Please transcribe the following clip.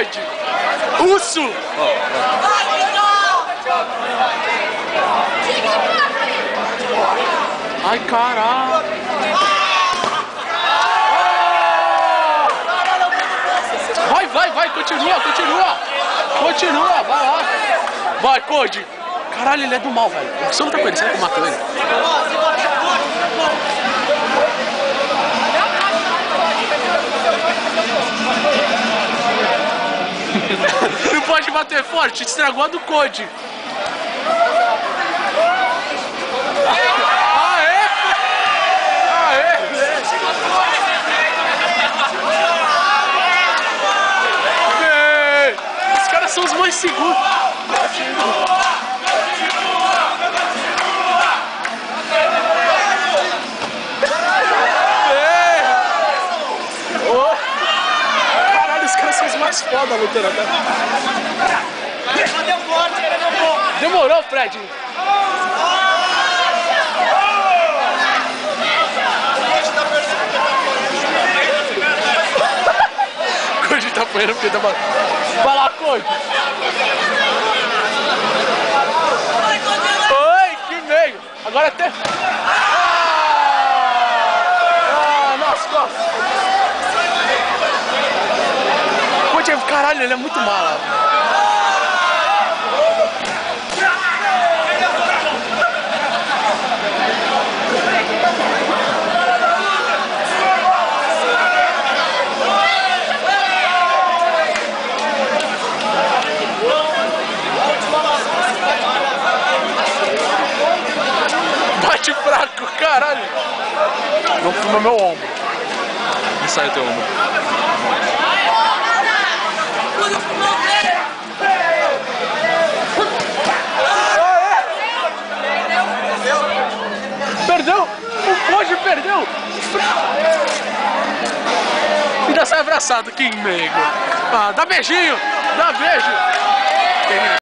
COD. Russo. Ai, caralho. Vai, continua, vai lá. Vai, COD. Caralho, ele é do mal, velho. Você não tá com ele, sai que eu mato ele. Não pode bater forte, estragou a do COD. Os caras são os mais seguros. Caralho, os caras são os mais foda lutando até. Demorou, Fred. COD tá apanhando porque tá batendo. Vai lá, COD. Oi, que meio. Agora até... nas costas. COD, caralho, ele é muito mala. Bate fraco, caralho. Não fuma meu ombro. Não sai o teu ombro. Perdeu! O COD perdeu! Ainda sai abraçado, que nego! Ah, dá beijinho! Dá beijo!